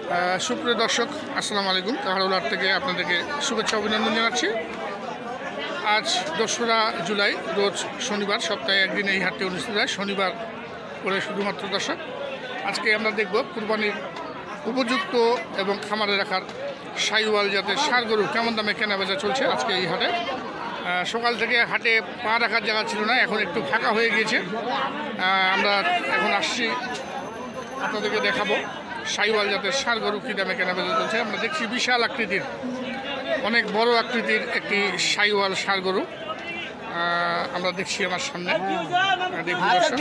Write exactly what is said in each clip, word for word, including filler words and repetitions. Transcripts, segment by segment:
সুপ্রিয় দর্শক, আসসালামু আলাইকুম। কাহারুলহাট থেকে আপনাদেরকে শুভেচ্ছা অভিনন্দন জানাচ্ছি। আজ দোসরা জুলাই, রোজ শনিবার। সপ্তাহে একদিন এই হাটটি অনুষ্ঠিত হয়, শনিবার করে শুধুমাত্র। দর্শক, আজকে আমরা দেখব কুরবানির উপযুক্ত এবং খামারে রাখার শাহিওয়াল জাতের ষাঁড় গরু কেমন দামে কেনাবেচা চলছে আজকে এই হাটে। সকাল থেকে হাটে পা রাখার জায়গা ছিল না, এখন একটু ফাঁকা হয়ে গিয়েছে। আমরা এখন আসছি, আপনাদেরকে দেখাবো শাহিওয়াল জাতের ষাঁড় গরু কী দামে কেনাবেচা চলছে। আমরা দেখছি বিশাল আকৃতির, অনেক বড় আকৃতির একটি শাহিওয়াল ষাঁড় গরু আমরা দেখছি আমার সামনে। দেখুন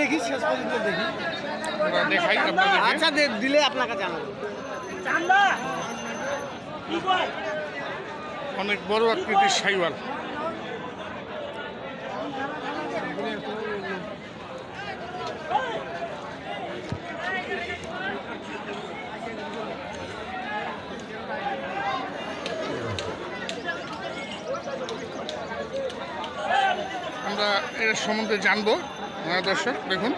আমরা দেখাই আপনাদের, দিলে আপনাকে জানাবো। অনেক বড় আকৃতির শাহিওয়াল। আমরা এর সম্বন্ধে জানবো দর্শক। দেখুন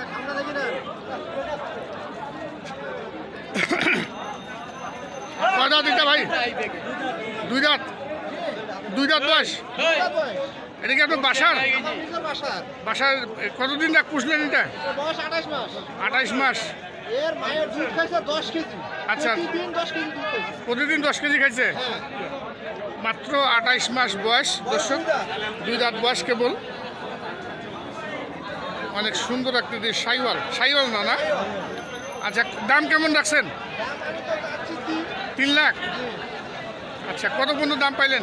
কয় দাঁত এটা ভাই? দুই দাঁত। দুই দাঁত বয়স। এটা কি আপনার বাসার? বাসার কতদিন রাখ পুষলেন এটা? আঠাইশ মাস। আচ্ছা, প্রতিদিন দশ কেজি খাইছে। মাত্র আঠাইশ মাস বয়স দর্শক, দুই দাঁত বয়স কেবল। অনেক সুন্দর আকৃতির শাহিওয়াল। শাহিওয়াল না না আচ্ছা, দাম কেমন রাখছেন? তিন লাখ। আচ্ছা, কত পর্যন্ত দাম পাইলেন?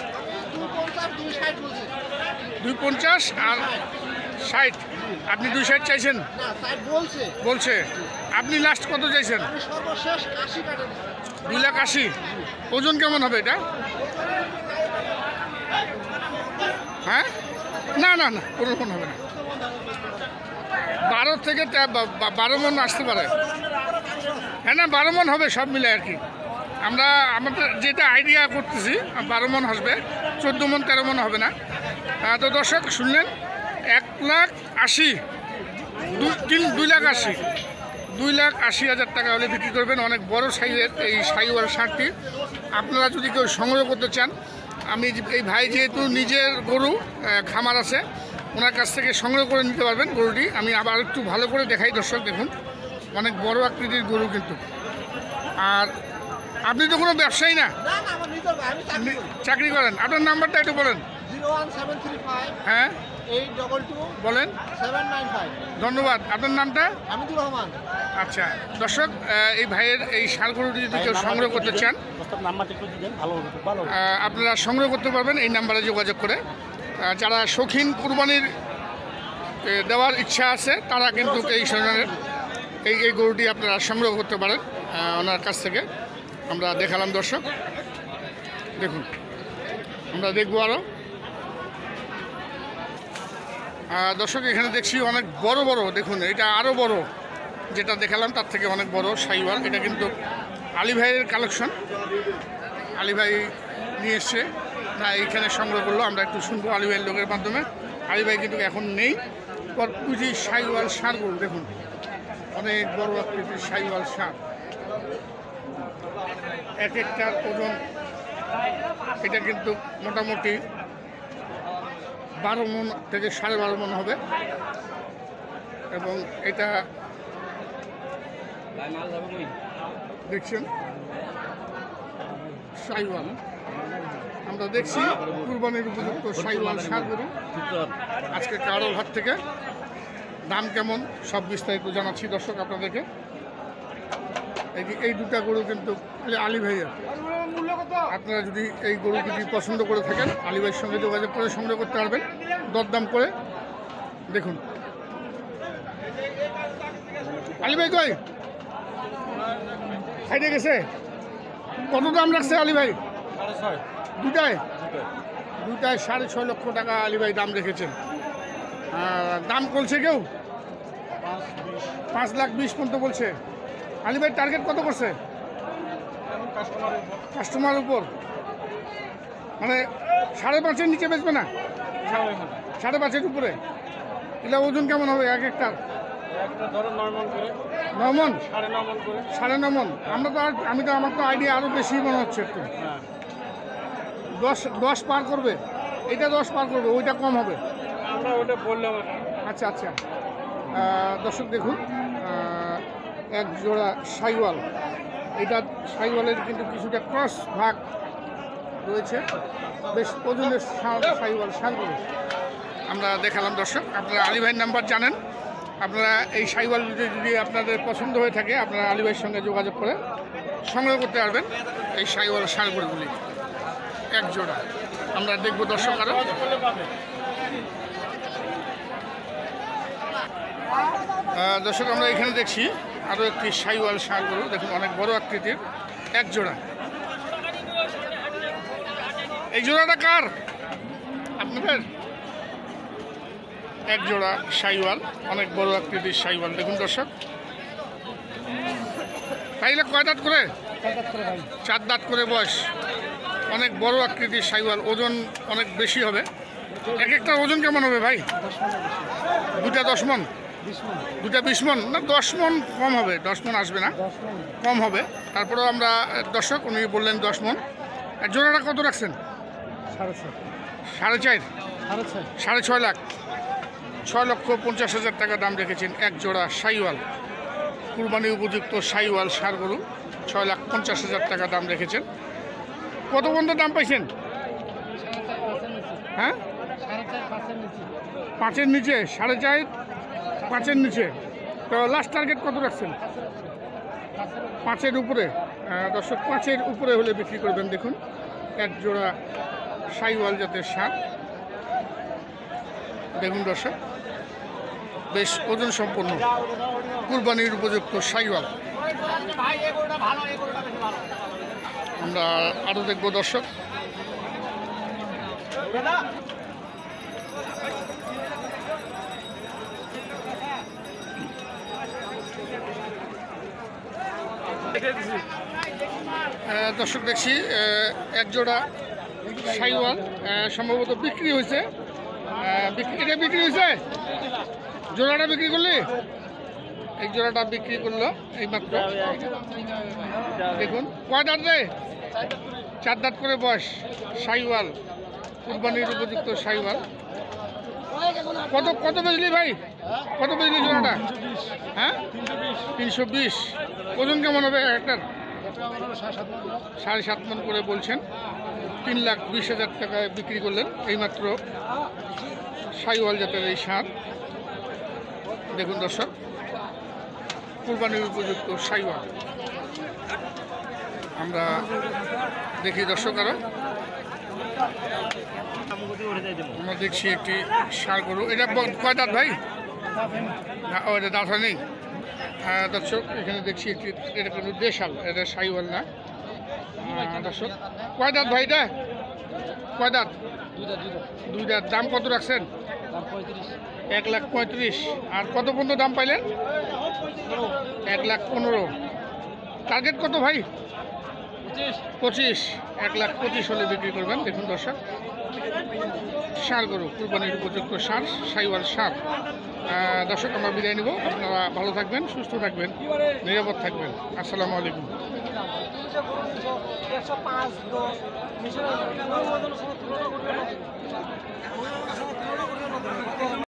দুই পঞ্চাশ আর ষাট। আপনি দুই ষাট চাইছেন? বলছে। আপনি লাস্ট কত চাইছেন? দুই লাখ আশি। ওজন কেমন হবে এটা? হ্যাঁ, না না না কোনো মন হবে না। বারো থেকে বারো মন আসতে পারে। হ্যাঁ না, বারো মন হবে সব মিলে আর কি। আমরা আমাদের যেটা আইডিয়া করতেছি বারো মন আসবে, চোদ্দো মন তেরো মন হবে না। তো দর্শক শুনলেন, এক লাখ আশি, দুই তিন দুই লাখ আশি দুই লাখ আশি হাজার টাকা হলে বিক্রি করবেন। অনেক বড় সাইজের এই শাহিওয়াল ষাঁড়টি আপনারা যদি কেউ সংগ্রহ করতে চান, আমি এই ভাই যেহেতু নিজের গরু খামার আছে, ওনার কাছ থেকে সংগ্রহ করে নিতে পারবেন গরুটি। আমি আবার একটু ভালো করে দেখাই দর্শক। দেখুন অনেক বড় আকৃতির গরু কিন্তু। আর আপনি তো কোনো ব্যবসায়ী না, চাকরি করেন। আপনার নাম্বারটা একটু বলেন। হ্যাঁ বলেন। ধন্যবাদ। আপনার নামটা? আচ্ছা দর্শক, এই ভাইয়ের এই ষাঁড় গরুটি যদি কেউ সংগ্রহ করতে চান, আপনারা সংগ্রহ করতে পারবেন এই নাম্বারে যোগাযোগ করে। যারা শৌখিন কুরবানির দেওয়ার ইচ্ছা আছে, তারা কিন্তু এই ধরনের এই এই গরুটি আপনারা সংগ্রহ করতে পারেন ওনার কাছ থেকে। আমরা দেখালাম দর্শক। দেখুন আমরা দেখবো আরও দর্শক। এখানে দেখছি অনেক বড় বড়, দেখুন এটা আরও বড়, যেটা দেখালাম তার থেকে অনেক বড় শাহিওয়াল। এটা কিন্তু আলী ভাইয়ের কালেকশন, আলী ভাই নিয়ে এসছে না, এইখানে সংগ্রহ করলো। আমরা একটু শুনবো আলী ভাইয়ের লোকের মাধ্যমে। আলী ভাই কিন্তু এখন নেই। পুঁজি শাহিওয়াল ষাঁড় গরু দেখুন, অনেক বড় আকৃতির শাহিওয়াল ষাঁড়। এক একটার ওজন এটা কিন্তু মোটামুটি বারো মন থেকে সাড়ে বারো মন হবে। এবং এটা দেখছেন শাহিওয়াল। আমরা দেখছি কুরবানির উপযুক্ত শাহিওয়াল ষাঁড় গরু আজকে কাহারুলহাট থেকে। দাম কেমন সব বিস্তারিত জানাচ্ছি দর্শক আপনাদেরকে। এই এই দুটা গরু কিন্তু আলী ভাইয়ের। আপনারা যদি এই গরু দুটি পছন্দ করে থাকেন, আলী ভাইয়ের সঙ্গে যোগাযোগ করে সংগ্রহ করতে পারবেন দরদাম করে। দেখুন আলী ভাই কই খাইতে গেছে? কত দাম রাখছে আলী ভাই? দুটায় দুটায় সাড়ে ছয় লক্ষ টাকা আলী ভাই দাম রেখেছেন। দাম বলছে কেউ পাঁচ লাখ বিশ পর্যন্ত বলছে। আলী ভাই টার্গেট কত করছে? কাস্টমার উপর মানে সাড়ে পাঁচের নিচে বেচবে না? সাড়ে পাঁচের উপরে। এটা ওজন কেমন হবে এক একটার? নয় মন সাড়ে নয় মন। আমরা তো আর আমি তো আমার তো আইডিয়া আরও বেশি মনে হচ্ছে একটু। দশ দশ পার করবে, এটা দশ পার করবে, ওইটা কম হবে। আমরা ওটা বললাম। আচ্ছা আচ্ছা দর্শক দেখুন, এক জোড়া সাইওয়াল, এটা সাইওয়ালের কিন্তু কিছুটা ক্রস ভাগ রয়েছে, বেশ ওজনের সাইওয়াল সারগুলো আমরা দেখালাম। দর্শক আপনারা আলী ভাইয়ের নাম্বার জানেন, আপনারা এই সাইওয়াল যদি আপনাদের পছন্দ হয়ে থাকে আপনারা আলী ভাইয়ের সঙ্গে যোগাযোগ করে সংগ্রহ করতে পারবেন এই সাইওয়াল সারগুলোগুলি এক জোড়া। আমরা দেখব দর্শক আরও। দর্শক আমরা এখানে দেখছি আরও একটি সাইওয়াল ষাঁড়, দেখুন অনেক বড় আকৃতির এক জোড়া। এই জোড়াটা কার? আপনাদের? এক জোড়া সাইওয়াল, অনেক বড় আকৃতির সাইওয়াল। দেখুন দর্শক, তাইলে কয় দাঁত করে? চার দাঁত করে বয়স, অনেক বড় আকৃতির সাইওয়াল, ওজন অনেক বেশি হবে। এক একটা ওজন কেমন হবে ভাই? দুটা দশ মন, দুটা বিশ মন না? দশ মন কম হবে, দশ মন আসবে না, কম হবে। তারপরেও আমরা দর্শক উনি বললেন দশ মন। এক জোড়াটা কত রাখছেন? সাড়ে চার সাড়ে চার সাড়ে ছয় লাখ ছয় লক্ষ পঞ্চাশ হাজার টাকা দাম রেখেছেন এক জোড়া সাইওয়াল, কুরবানি উপযুক্ত সাইওয়াল ষাঁড় গরু, ছয় লাখ পঞ্চাশ হাজার টাকা দাম রেখেছেন। কত পর্যন্ত দাম পাইছেন? হ্যাঁ, পাঁচের নিচে, সাড়ে চার পাঁচের নিচে। তো লাস্ট টার্গেট কত রাখছেন? পাঁচের উপরে। দর্শক পাঁচের উপরে হলে বিক্রি করবেন। দেখুন এক জোড়া সাইওয়াল জাতের ষাঁড়, দেখুন দর্শক বেশ ওজন সম্পন্ন কুরবানির উপযুক্ত সাইওয়াল। আমরা আরও দেখব দর্শক। দর্শক দেখছি এক জোড়া সাইওয়াল সম্ভবত বিক্রি হয়েছে। এটা বিক্রি হয়েছে, জোড়াটা বিক্রি করলি? এই জোড়াটা বিক্রি করলো এইমাত্র। দেখুন কয় দাঁত রে? চার দাঁত করে বয়স, সাইওয়াল, কুরবানির উপযুক্ত সাইওয়াল। কত কত বেচলি ভাই? কত বেচলি জোড়াটা? হ্যাঁ, তিনশো বিশ। ওজন কেমন হবে একটার? সাড়ে সাত মন করে বলছেন। তিন লাখ বিশ হাজার টাকায় বিক্রি করলেন এইমাত্র সাইওয়াল জাতের এই ষাঁড়। দেখুন দর্শক কুরবানির উপযুক্ত সাইওয়াল। আমরা দেখি দর্শক আরো, আমরা দেখছি একটি ষাঁড় গরু। এটা কয় দাঁত ভাই? ও এটা দাঁত নেই। হ্যাঁ দর্শক এখানে দেখছি একটি, এটা কিন্তু দেশাল, এটা সাইওয়াল না। দর্শক কয় দাঁত ভাই? এটা কয় দাঁত? দুই দাঁত। দাম কত রাখছেন? এক লাখ পঁয়ত্রিশ। আর কত পর্যন্ত দাম পাইলেন? এক লাখ পনেরো। টার্গেট কত ভাই? পঁচিশ। এক লাখ পঁচিশ হলে বিক্রি করবেন। দেখুন দর্শক ষাঁড় গরু, কুরবানির উপযুক্ত ষাঁড়, সাইওয়াল ষাঁড়। দর্শক আমরা বিদায় নিব। আপনারা ভালো থাকবেন, সুস্থ থাকবেন, নিরাপদ থাকবেন। আসসালামু আলাইকুম।